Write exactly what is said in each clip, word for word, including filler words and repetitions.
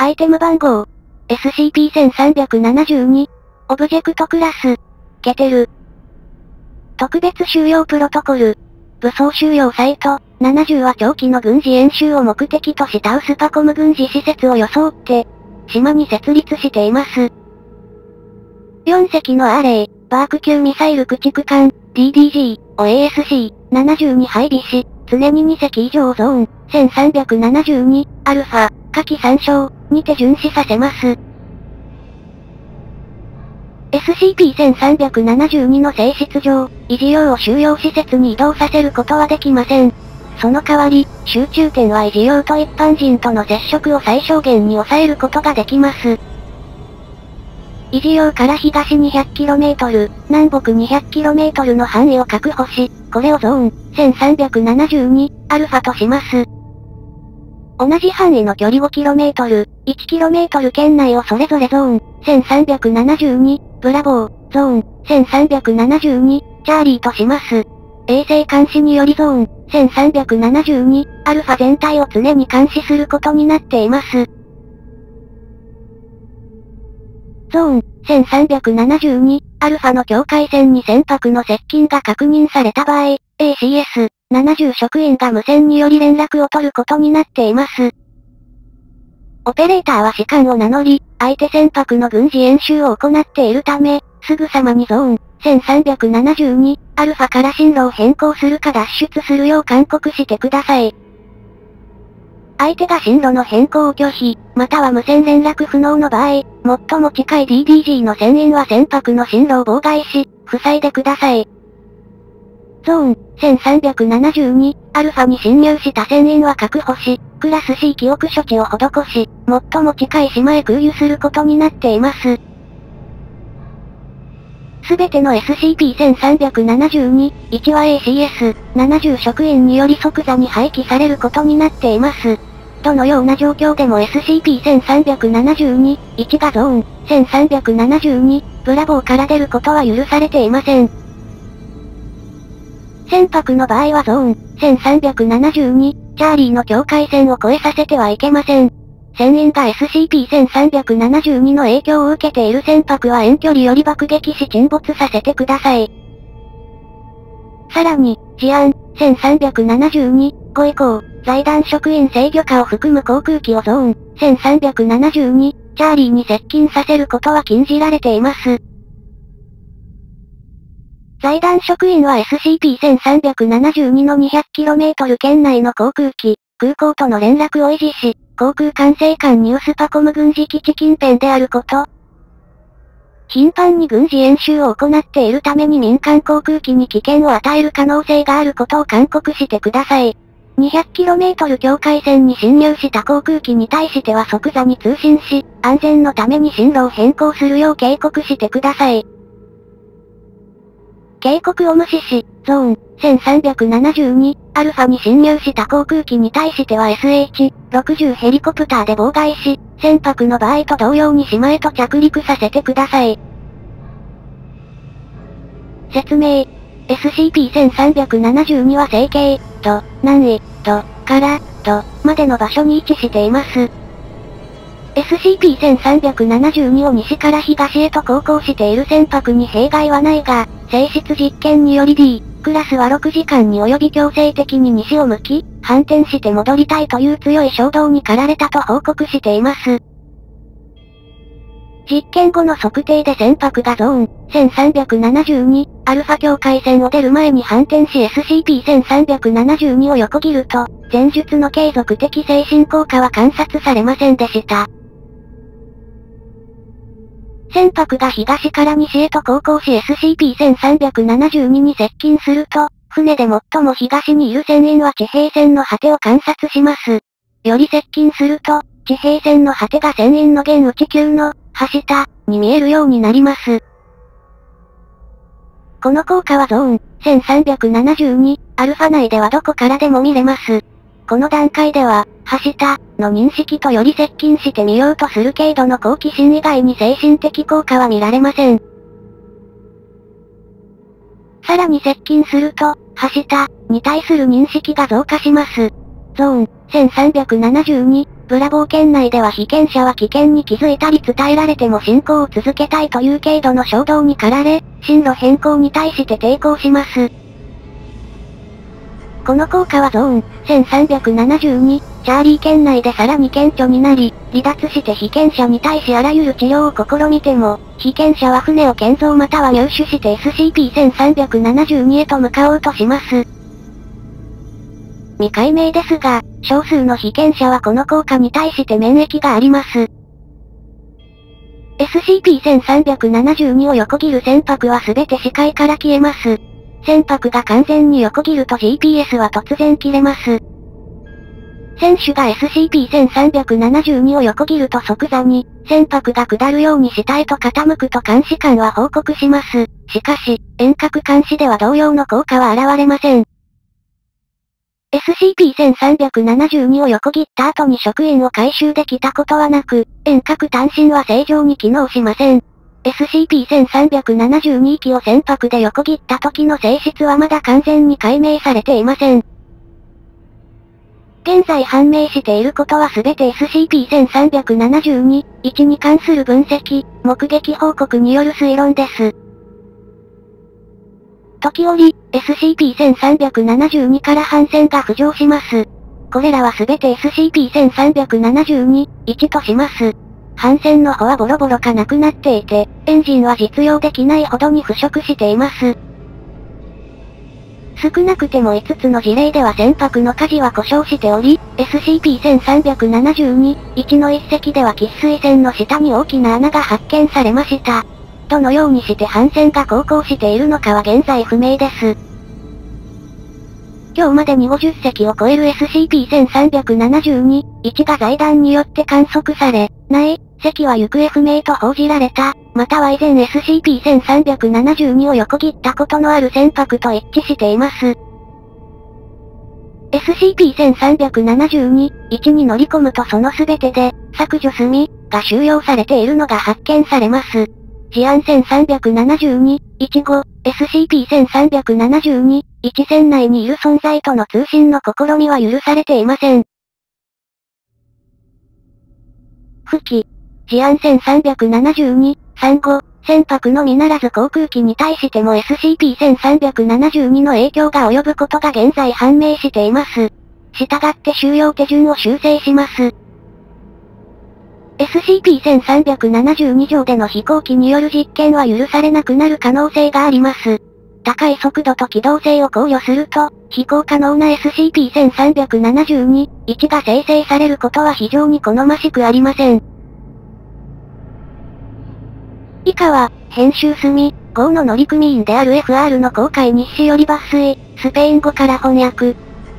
アイテム番号。エスシーピーせんさんびゃくななじゅうに。オブジェクトクラス。ケテル。特別収容プロトコル。武装収容サイト。ななじゅうは長期の軍事演習を目的としたウスパコム軍事施設を装って、島に設立しています。よん隻のアーレイ、バーク級ミサイル駆逐艦、ディーディージー を エーエスシーななじゅうに配備し、常にに隻以上ゾーン、せんさんびゃくななじゅうに、アルファ、下記参照、にて巡視させます。エスシーピーせんさんびゃくななじゅうに の性質上、維持用を収容施設に移動させることはできません。その代わり、集中点は維持用と一般人との接触を最小限に抑えることができます。維持用から東 にひゃくキロメートル、南北 にひゃくキロメートル の範囲を確保し、これをゾーン、せんさんびゃくななじゅうに、アルファとします。同じ範囲の距離 ごキロメートル、いちキロメートル圏内をそれぞれゾーン、せんさんびゃくななじゅうに、ブラボー、ゾーン、せんさんびゃくななじゅうに、チャーリーとします。衛星監視によりゾーン、せんさんびゃくななじゅうに、アルファ全体を常に監視することになっています。ゾーン、せんさんびゃくななじゅうに、アルファの境界線に船舶の接近が確認された場合、エーシーエスななじゅう 職員が無線により連絡を取ることになっています。オペレーターは士官を名乗り、相手船舶の軍事演習を行っているため、すぐさまにゾーン、せんさんびゃくななじゅうに、アルファから進路を変更するか脱出するよう勧告してください。相手が進路の変更を拒否、または無線連絡不能の場合、最も近い ディーディージー の船員は船舶の進路を妨害し、塞いでください。ゾーン、せんさんびゃくななじゅうに、アルファに侵入した船員は確保し、クラス C 記憶処置を施し、最も近い島へ空輸することになっています。すべての エスシーピーせんさんびゃくななじゅうに、いちは エーシーエスななじゅう 職員により即座に廃棄されることになっています。どのような状況でも エスシーピーせんさんびゃくななじゅうに、いちがゾーン、せんさんびゃくななじゅうに、ブラボーから出ることは許されていません。船舶の場合はゾーン、せんさんびゃくななじゅうに、チャーリーの境界線を越えさせてはいけません。船員が エスシーピーせんさんびゃくななじゅうに の影響を受けている船舶は遠距離より爆撃し沈没させてください。さらに、事案、せんさんびゃくななじゅうに、ご以降、財団職員制御下を含む航空機をゾーン、せんさんびゃくななじゅうに、チャーリーに接近させることは禁じられています。財団職員は エスシーピーせんさんびゃくななじゅうに の にひゃくキロメートル 圏内の航空機、空港との連絡を維持し、航空管制官にウスパコム軍事基地近辺であること。頻繁に軍事演習を行っているために民間航空機に危険を与える可能性があることを勧告してください。にひゃくキロメートル 境界線に侵入した航空機に対しては即座に通信し、安全のために進路を変更するよう警告してください。警告を無視し、ゾーン、せんさんびゃくななじゅうに、アルファに侵入した航空機に対しては エスエイチろくじゅう ヘリコプターで妨害し、船舶の場合と同様に島へと着陸させてください。説明。エスシーピーせんさんびゃくななじゅうに は西経、と、南緯、と、から、と、までの場所に位置しています。エスシーピーせんさんびゃくななじゅうに を西から東へと航行している船舶に弊害はないが、性質実験により D、クラスはろくじかんに及び強制的に西を向き、反転して戻りたいという強い衝動に駆られたと報告しています。実験後の測定で船舶がゾーン、せんさんびゃくななじゅうに、アルファ境界線を出る前に反転し エスシーピーせんさんびゃくななじゅうに を横切ると、前述の継続的精神効果は観察されませんでした。船舶が東から西へと航行し エスシーピーせんさんびゃくななじゅうに に接近すると、船で最も東にいる船員は地平線の果てを観察します。より接近すると、地平線の果てが船員の現内球の、端下、に見えるようになります。この効果はゾーン、せんさんびゃくななじゅうに、アルファ内ではどこからでも見れます。この段階では、端下、の認識とより接近してみようとする軽度の好奇心以外に精神的効果は見られません。さらに接近すると、端下、に対する認識が増加します。ゾーン、せんさんびゃくななじゅうに、 ブラボー圏内では被験者は危険に気づいたり伝えられても進行を続けたいという軽度の衝動に駆られ、進路変更に対して抵抗します。この効果はゾーンせんさんびゃくななじゅうに、チャーリー圏内でさらに顕著になり、離脱して被験者に対しあらゆる治療を試みても、被験者は船を建造または入手して エスシーピーせんさんびゃくななじゅうに へと向かおうとします。未解明ですが、少数の被験者はこの効果に対して免疫があります。エスシーピーせんさんびゃくななじゅうに を横切る船舶はすべて視界から消えます。船舶が完全に横切ると ジーピーエス は突然切れます。船首が エスシーピーせんさんびゃくななじゅうに を横切ると即座に、船舶が下るように下へと傾くと監視官は報告します。しかし、遠隔監視では同様の効果は現れません。エスシーピーせんさんびゃくななじゅうに を横切った後に職員を回収できたことはなく、遠隔探信は正常に機能しません。エスシーピーせんさんびゃくななじゅうに 機を船舶で横切った時の性質はまだ完全に解明されていません。現在判明していることはすべて エスシーピーせんさんびゃくななじゅうに、いちに関する分析、目撃報告による推論です。時折、エスシーピーせんさんびゃくななじゅうに から反戦が浮上します。これらはすべて エスシーピーせんさんびゃくななじゅうに、いちとします。反戦の帆はボロボロかなくなっていて、エンジンは実用できないほどに腐食しています。少なくてもいつつの事例では船舶の舵は故障しており、エスシーピーせんさんびゃくななじゅうに、いちの一隻では喫水線の下に大きな穴が発見されました。どのようにして反戦が航行しているのかは現在不明です。今日までにごじゅっせきを超える エスシーピーせんさんびゃくななじゅうに、いちが財団によって観測され、ない隻は行方不明と報じられた、または以前 エスシーピーせんさんびゃくななじゅうに を横切ったことのある船舶と一致しています。エスシーピーせんさんびゃくななじゅうに、いちに乗り込むとその全てで、削除済が収容されているのが発見されます。事案せんさんびゃくななじゅうに、いち後、エスシーピーせんさんびゃくななじゅうに、いち船内にいる存在との通信の試みは許されていません。付記。事案せんさんびゃくななじゅうに、さん後、船舶のみならず航空機に対しても エスシーピーせんさんびゃくななじゅうに の影響が及ぶことが現在判明しています。したがって収容手順を修正します。エスシーピーせんさんびゃくななじゅうに 上での飛行機による実験は許されなくなる可能性があります。高い速度と機動性を考慮すると、飛行可能な エスシーピーせんさんびゃくななじゅうに、いちが生成されることは非常に好ましくありません。以下は、編集済、号の乗組員である エフアール の航海日誌より抜粋、スペイン語から翻訳。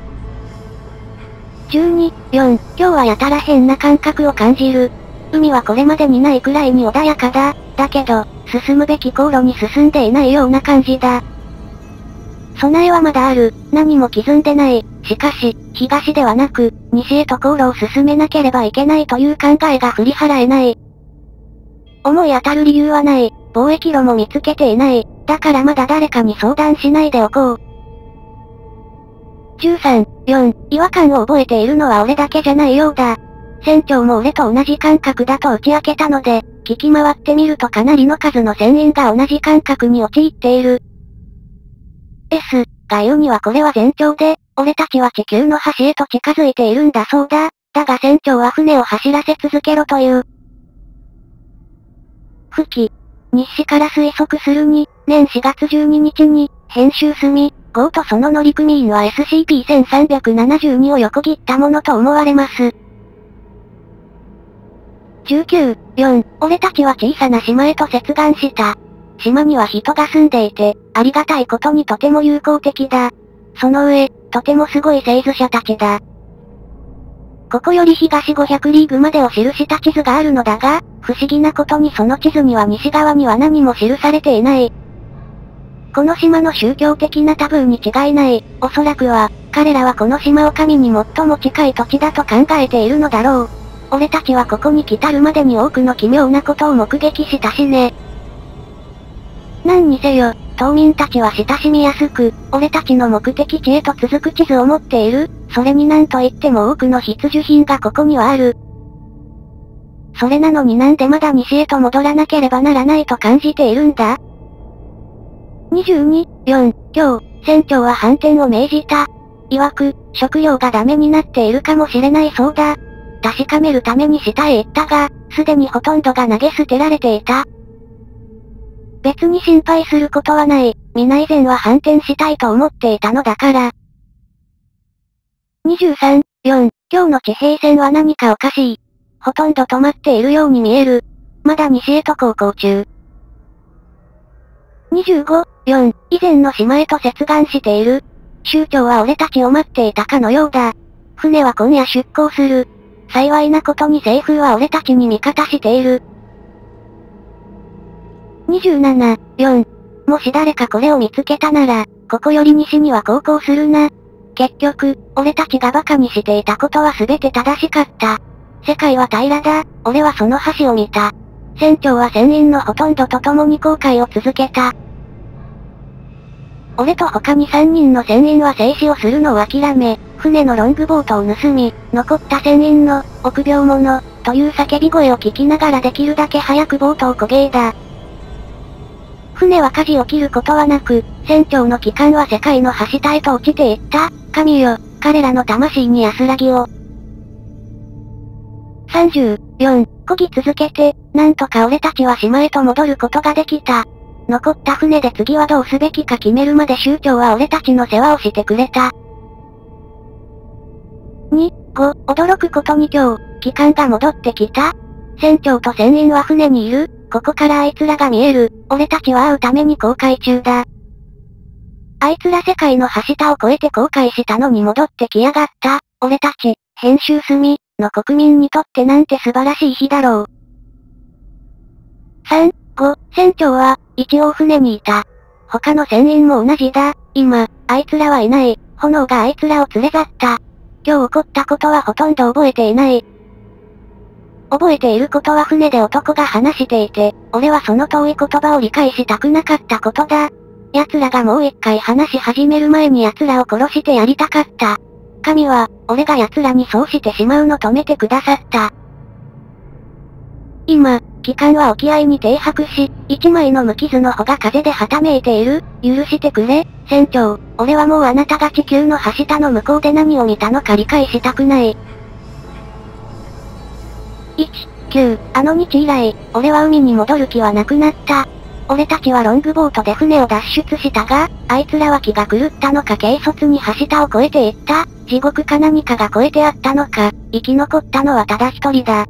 じゅうに、よん、今日はやたら変な感覚を感じる。海はこれまでにないくらいに穏やかだ。だけど、進むべき航路に進んでいないような感じだ。備えはまだある。何も歪んでない。しかし、東ではなく、西へと航路を進めなければいけないという考えが振り払えない。思い当たる理由はない。貿易路も見つけていない。だからまだ誰かに相談しないでおこう。じゅうさん、よん、違和感を覚えているのは俺だけじゃないようだ。船長も俺と同じ感覚だと打ち明けたので、聞き回ってみるとかなりの数の船員が同じ感覚に陥っている。S が言うにはこれは前兆で、俺たちは地球の端へと近づいているんだそうだ。だが船長は船を走らせ続けろという。付記。日誌から推測するに、年しがつじゅうににちに、編集済、号とその乗組員は エスシーピーせんさんびゃくななじゅうに を横切ったものと思われます。じゅうきゅう、よん、俺たちは小さな島へと接岸した。島には人が住んでいて、ありがたいことにとても友好的だ。その上、とてもすごい製図者たちだ。ここより東ごひゃくリーグまでを記した地図があるのだが、不思議なことにその地図には西側には何も記されていない。この島の宗教的なタブーに違いない。おそらくは、彼らはこの島を神に最も近い土地だと考えているのだろう。俺たちはここに来たるまでに多くの奇妙なことを目撃したしね。何にせよ、島民たちは親しみやすく、俺たちの目的地へと続く地図を持っている。それになんといっても多くの必需品がここにはある。 それなのになんでまだ西へと戻らなければならないと感じているんだ？にじゅうに、よん、今日、船長は反転を命じた。曰く、食料がダメになっているかもしれないそうだ。確かめるために下へ行ったが、すでにほとんどが投げ捨てられていた。別に心配することはない。皆以前は反転したいと思っていたのだから。にじゅうさん、よん、今日の地平線は何かおかしい。ほとんど止まっているように見える。まだ西へと航行中。にじゅうご、よん、以前の島へと接岸している。酋長は俺たちを待っていたかのようだ。船は今夜出港する。幸いなことに西風は俺たちに味方している。にじゅうなな、よん、もし誰かこれを見つけたなら、ここより西には航行するな。結局、俺たちが馬鹿にしていたことは全て正しかった。世界は平らだ。俺はその橋を見た。船長は船員のほとんどと共に航海を続けた。俺と他にさんにんの船員は静止をするのを諦め、船のロングボートを盗み、残った船員の、臆病者、という叫び声を聞きながらできるだけ早くボートを焦げだ。船は舵を切ることはなく、船長の機関は世界の端下へと落ちていった。神よ、彼らの魂に安らぎを。さんじゅうよん、漕ぎ続けて、なんとか俺たちは島へと戻ることができた。残った船で次はどうすべきか決めるまで酋長は俺たちの世話をしてくれた。に、ご、驚くことに今日、機関が戻ってきた。船長と船員は船にいる。ここからあいつらが見える。俺たちは会うために航海中だ。あいつら世界の端下を越えて航海したのに戻ってきやがった。俺たち、編集済の国民にとってなんて素晴らしい日だろう。さん、ご、船長は、一応船にいた。他の船員も同じだ。今、あいつらはいない。炎があいつらを連れ去った。今日起こったことはほとんど覚えていない。覚えていることは船で男が話していて、俺はその遠い言葉を理解したくなかったことだ。奴らがもう一回話し始める前に奴らを殺してやりたかった。神は、俺が奴らにそうしてしまうの止めてくださった。今、機関は沖合に停泊し、一枚の無傷の帆が風ではためいている。許してくれ、船長。俺はもうあなたが地球の端下の向こうで何を見たのか理解したくない。いち、きゅう、あの日以来、俺は海に戻る気はなくなった。俺たちはロングボートで船を脱出したが、あいつらは気が狂ったのか軽率に端下を越えていった。地獄か何かが越えてあったのか、生き残ったのはただ一人だ。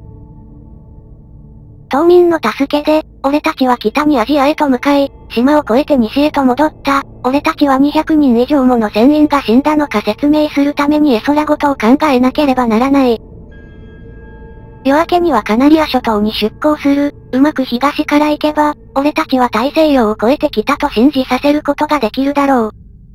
島民の助けで、俺たちは北にアジアへと向かい、島を越えて西へと戻った。俺たちはにひゃくにん以上もの船員が死んだのか説明するために絵空事を考えなければならない。夜明けにはカナリア諸島に出港する。うまく東から行けば、俺たちは大西洋を越えてきたと信じさせることができるだろう。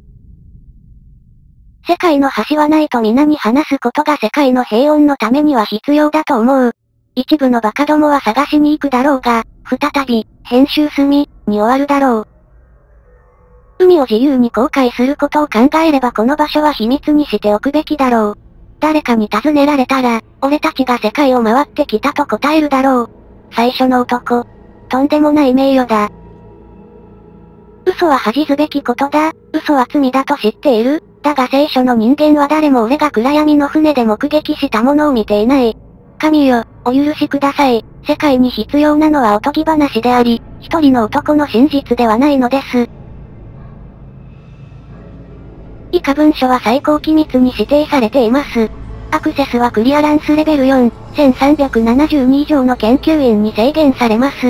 世界の橋はないと皆に話すことが世界の平穏のためには必要だと思う。一部のバカどもは探しに行くだろうが、再び、編集済み、に終わるだろう。海を自由に航海することを考えればこの場所は秘密にしておくべきだろう。誰かに尋ねられたら、俺たちが世界を回ってきたと答えるだろう。最初の男。とんでもない名誉だ。嘘は恥ずべきことだ。嘘は罪だと知っている。だが聖書の人間は誰も俺が暗闇の船で目撃したものを見ていない。神よ、お許しください。世界に必要なのはおとぎ話であり、一人の男の真実ではないのです。以下文書は最高機密に指定されています。アクセスはクリアランスレベルよん、せんさんびゃくななじゅうに以上の研究員に制限されます。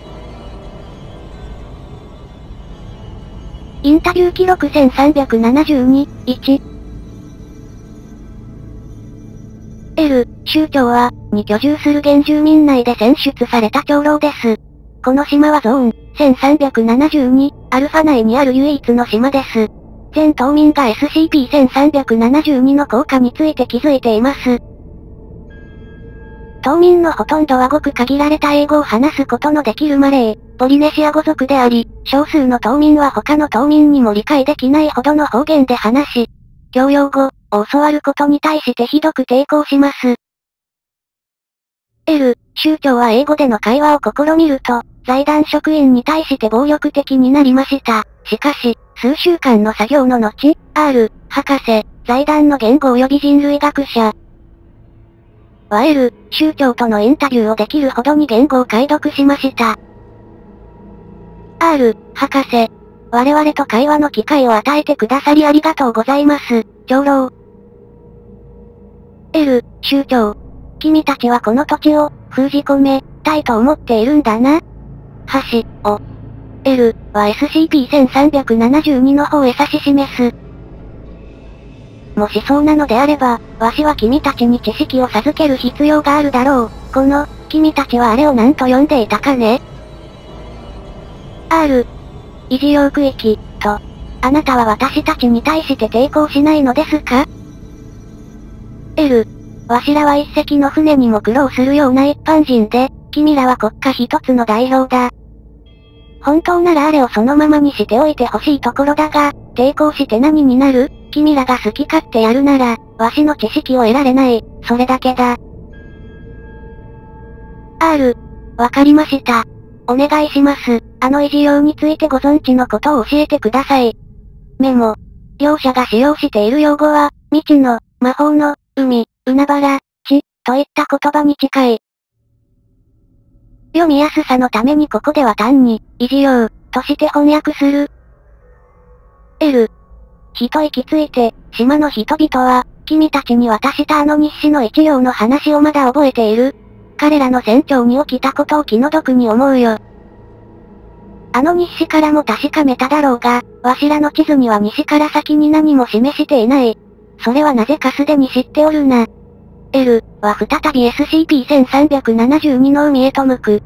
インタビュー記録せんさんびゃくななじゅうに、いち。L、酋長は、に居住する原住民内で選出された長老です。この島はゾーン、せんさんびゃくななじゅうに、アルファ内にある唯一の島です。全島民が エスシーピーせんさんびゃくななじゅうに の効果について気づいています。島民のほとんどはごく限られた英語を話すことのできるマレー、ポリネシア語族であり、少数の島民は他の島民にも理解できないほどの方言で話し、教養語を教わることに対してひどく抵抗します。L、 州長は英語での会話を試みると、財団職員に対して暴力的になりました。しかし、数週間の作業の後、R、博士、財団の言語及び人類学者、は L、州長とのインタビューをできるほどに言語を解読しました。R、博士、我々と会話の機会を与えてくださりありがとうございます、長老。L、州長。君たちはこの土地を、封じ込め、たいと思っているんだな。橋、を。L、は エスシーピーせんさんびゃくななじゅうに の方へ指し示す。もしそうなのであれば、わしは君たちに知識を授ける必要があるだろう。この、君たちはあれを何と呼んでいたかね？ R、維持用区域、と。あなたは私たちに対して抵抗しないのですか？ L、わしらは一隻の船にも苦労するような一般人で、君らは国家一つの代表だ。本当ならあれをそのままにしておいてほしいところだが、抵抗して何になる？君らが好き勝手やるなら、わしの知識を得られない、それだけだ。R、わかりました。お願いします。あの維持用についてご存知のことを教えてください。メモ。両者が使用している用語は、未知の、魔法の、海、海原、地、といった言葉に近い。読みやすさのためにここでは単に、維持用、として翻訳する。L。一息ついて、島の人々は、君たちに渡したあの日誌の一行の話をまだ覚えている。彼らの船長に起きたことを気の毒に思うよ。あの日誌からも確かめただろうが、わしらの地図には西から先に何も示していない。それはなぜかすでに知っておるな。L は再び エスシーピーせんさんびゃくななじゅうに の海へと向く。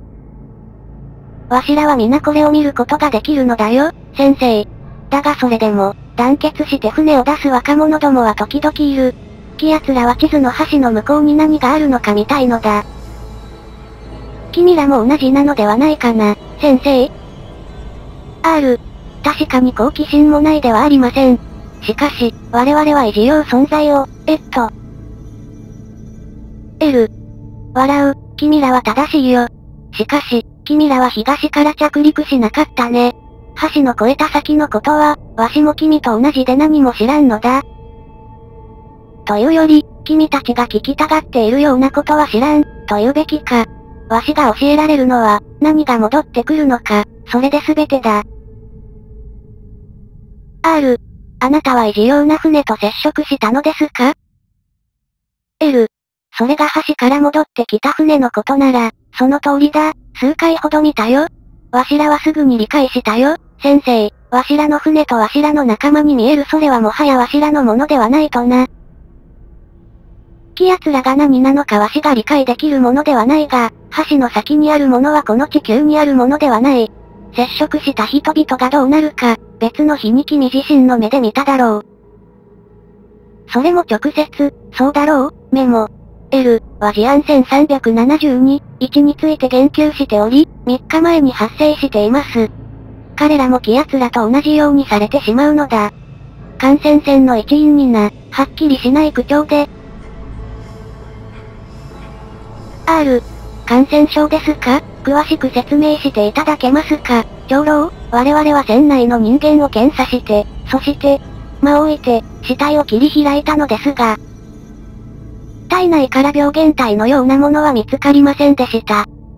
わしらは皆これを見ることができるのだよ、先生。だがそれでも、団結して船を出す若者どもは時々いる。き奴らは地図の端の向こうに何があるのか見たいのだ。君らも同じなのではないかな、先生。R、確かに好奇心もないではありません。しかし、我々は維持用存在を、えっと。L、笑う、君らは正しいよ。しかし、君らは東から着陸しなかったね。橋の越えた先のことは、わしも君と同じで何も知らんのだ。というより、君たちが聞きたがっているようなことは知らん、と言うべきか。わしが教えられるのは、何が戻ってくるのか、それで全てだ。R、あなたは異常用な船と接触したのですか？ L、それが橋から戻ってきた船のことなら、その通りだ、数回ほど見たよ。わしらはすぐに理解したよ、先生。わしらの船とわしらの仲間に見えるそれはもはやわしらのものではないとな。き奴らが何なのかわしが理解できるものではないが、橋の先にあるものはこの地球にあるものではない。接触した人々がどうなるか、別の日に君自身の目で見ただろう。それも直接、そうだろう、メモ。L は事案せんさんびゃくななじゅうに、いちについて言及しており、みっかまえに発生しています。彼らもき奴らと同じようにされてしまうのだ。感染線の一員にな、はっきりしない口調で。R、感染症ですか？詳しく説明していただけますか？長老、我々は船内の人間を検査して、そして、間を置いて、死体を切り開いたのですが、体内から病原体のようなものは見つかりませんでした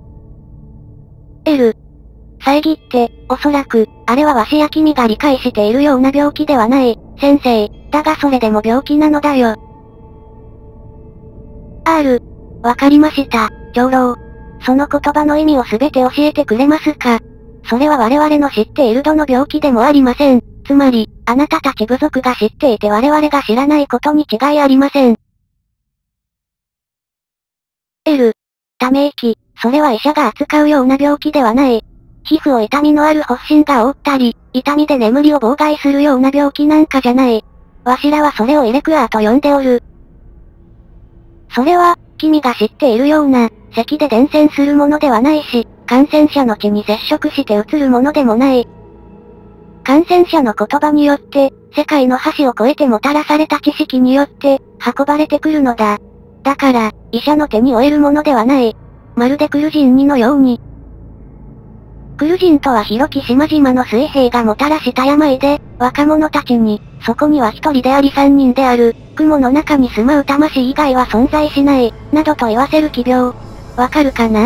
。L、遮って、おそらく、あれはわしや君が理解しているような病気ではない、先生。だがそれでも病気なのだよ。R、わかりました、長老。その言葉の意味をすべて教えてくれますか？それは我々の知っているどの病気でもありません。つまり、あなたたち部族が知っていて我々が知らないことに違いありません。L、ため息、それは医者が扱うような病気ではない。皮膚を痛みのある発疹が覆ったり、痛みで眠りを妨害するような病気なんかじゃない。わしらはそれをイレクアーと呼んでおる。それは、君が知っているような、咳で伝染するものではないし、感染者の血に接触して移るものでもない。感染者の言葉によって、世界の端を越えてもたらされた知識によって、運ばれてくるのだ。だから、医者の手に負えるものではない。 まるでクルジンにのように。クルジンとは広き島々の水兵がもたらした病で、若者たちに、そこには一人であり三人である、雲の中に住まう魂以外は存在しない、などと言わせる奇病。わかるかな？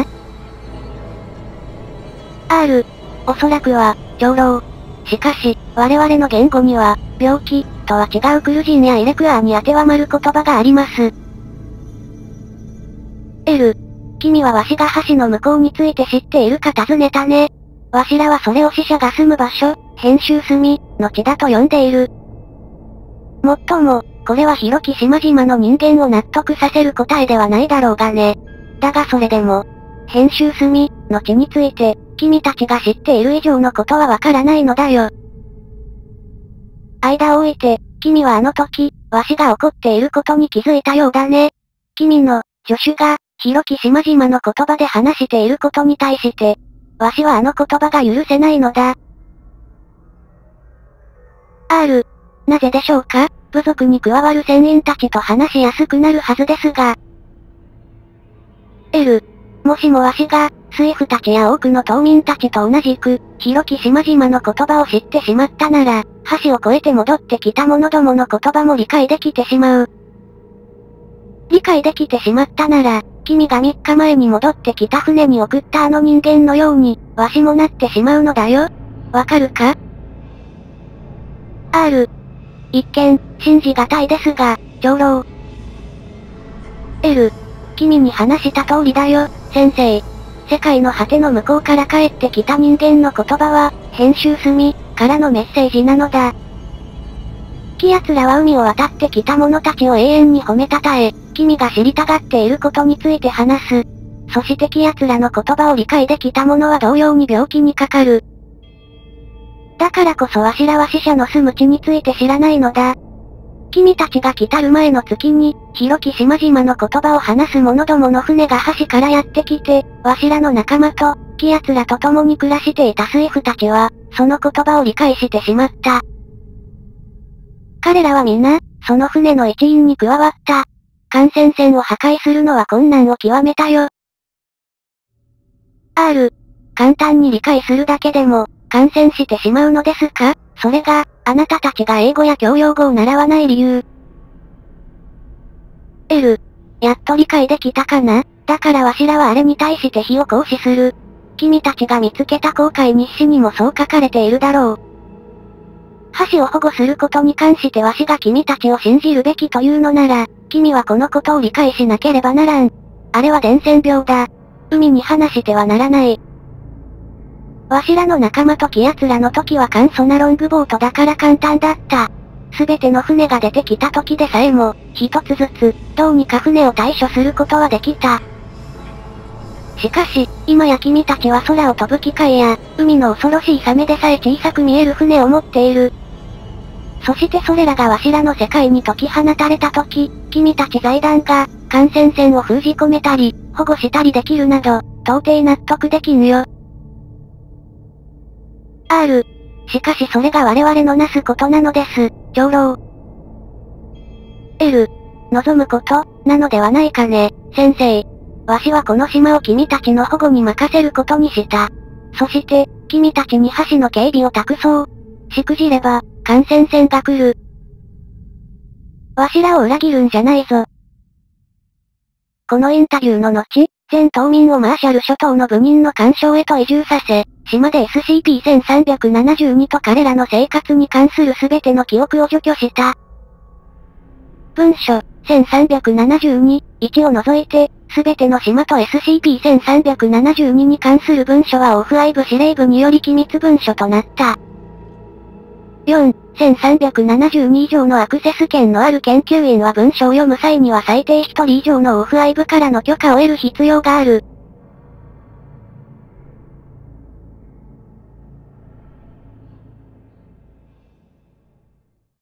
R。おそらくは、長老。しかし、我々の言語には、病気、とは違うクルジンやイレクアーに当てはまる言葉があります。L。君はわしが橋の向こうについて知っているか尋ねたね。わしらはそれを死者が住む場所、編集済の地だと呼んでいる。もっとも、これは広き島々の人間を納得させる答えではないだろうがね。だがそれでも、編集済の地について、君たちが知っている以上のことはわからないのだよ。間を置いて、君はあの時、わしが怒っていることに気づいたようだね。君の、助手が、広き島々の言葉で話していることに対して、わしはあの言葉が許せないのだ。R。なぜでしょうか？部族に加わる船員たちと話しやすくなるはずですが。L。もしもわしが、水夫たちや多くの島民たちと同じく、広き島々の言葉を知ってしまったなら、橋を越えて戻ってきた者どもの言葉も理解できてしまう。理解できてしまったなら、君がみっかまえに戻ってきた船に送ったあの人間のように、わしもなってしまうのだよ。わかるか？ R。一見、信じがたいですが、長老。L。君に話した通りだよ、先生。世界の果ての向こうから帰ってきた人間の言葉は、編集済からのメッセージなのだ。キ奴らは海を渡ってきた者たちを永遠に褒めたたえ、君が知りたがっていることについて話す。そしてキ奴らの言葉を理解できた者は同様に病気にかかる。だからこそわしらは死者の住む地について知らないのだ。君たちが来たる前の月に、広き島々の言葉を話す者どもの船が橋からやってきて、わしらの仲間と、キ奴らと共に暮らしていた水夫たちは、その言葉を理解してしまった。彼らは皆、その船の一員に加わった。艦船船を破壊するのは困難を極めたよ。R。簡単に理解するだけでも、感染してしまうのですか？それが、あなたたちが英語や教養語を習わない理由。L。やっと理解できたかな？だからわしらはあれに対して火を行使する。君たちが見つけた航海日誌にもそう書かれているだろう。橋を保護することに関してわしが君たちを信じるべきというのなら、君はこのことを理解しなければならん。あれは伝染病だ。海に放してはならない。わしらの仲間とキ奴らの時は簡素なロングボートだから簡単だった。すべての船が出てきた時でさえも、一つずつ、どうにか船を対処することはできた。しかし、今や君たちは空を飛ぶ機械や、海の恐ろしいサメでさえ小さく見える船を持っている。そしてそれらがわしらの世界に解き放たれた時、君たち財団が、艦船船を封じ込めたり、保護したりできるなど、到底納得できんよ。R。しかしそれが我々のなすことなのです、長老。L。望むこと、なのではないかね、先生。わしはこの島を君たちの保護に任せることにした。そして、君たちに橋の警備を託そう。しくじれば、艦船船が来る。わしらを裏切るんじゃないぞ。このインタビューの後、全島民をマーシャル諸島の部人の干渉へと移住させ、島で エスシーピーせんさんびゃくななじゅうに と彼らの生活に関するすべての記憶を除去した。文書、せんさんびゃくななじゅうに、いちを除いて、すべての島と エスシーピーせんさんびゃくななじゅうに に関する文書はオフアイ部司令部により機密文書となった。よん、せんさんびゃくななじゅうに以上のアクセス権のある研究員は文書を読む際には最低ひとり以上のオフアイ部からの許可を得る必要がある。